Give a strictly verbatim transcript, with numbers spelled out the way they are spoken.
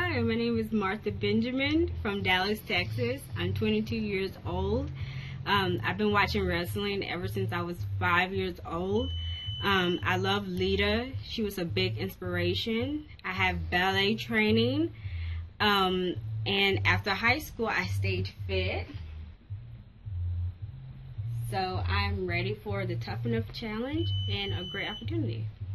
Hi, my name is Martha Benjamin from Dallas, Texas. I'm twenty-two years old. Um, I've been watching wrestling ever since I was five years old. Um, I love Lita. She was a big inspiration. I have ballet training. Um, and after high school, I stayed fit. So I'm ready for the Tough Enough challenge and a great opportunity.